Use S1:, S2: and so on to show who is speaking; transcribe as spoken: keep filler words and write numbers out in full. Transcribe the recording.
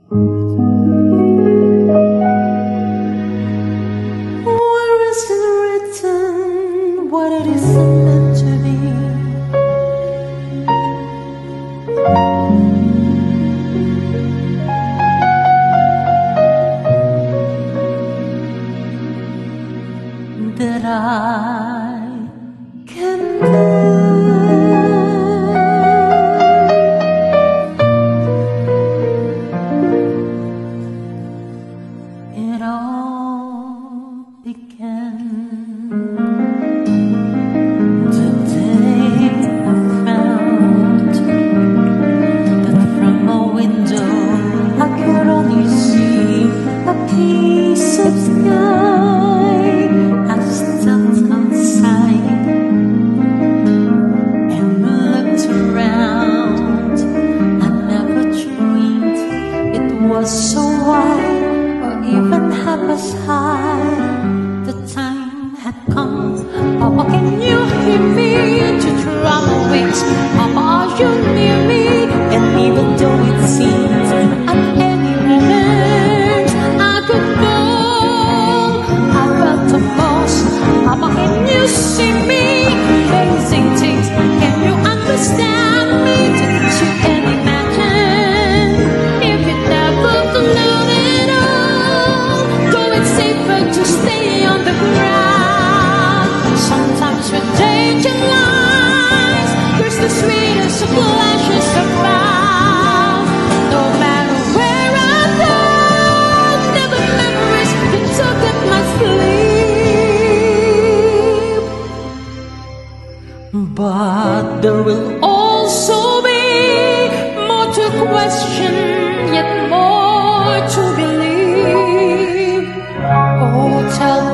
S1: Where is it written what it is meant to be? That I can do. It all began the day I found that from a window I could only see a piece of sky. I stepped outside and looked around. I never dreamed it was so wide, even half as high. The time had come. Papa, can you hear me? To drop my wings, Papa, are you near me? And even though it seems at any moment I could fall, I felt the most. Papa, can you see me? Amazing things. Can you understand me? Didn't you can imagine if you never believed it all? To stay on the ground. Sometimes when danger lies, there's the sweetest of pleasures around. No matter where I go, never memories that took up my sleep. But there will also be more to question, yet more to believe. Oh, tell